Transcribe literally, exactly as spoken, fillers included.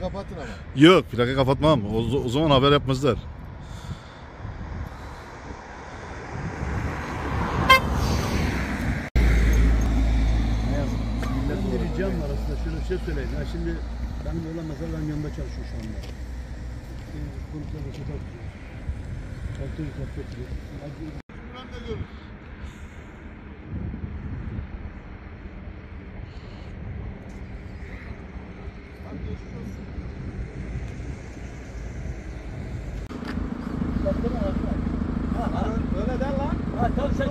kapatın ama. Yok, plaka kapatmam. O, o zaman haber yapmazlar. Ben bir ricam var aslında, şöyle bir şey söyleyeyim. Ya şimdi benim oğlan mesela benim yanımda çalışıyor şu anda. Konuklarla çok atıyor. Kalkıyor, kalkıyor. Şuradan da görün. Öyle der lan. Ha, tabii sen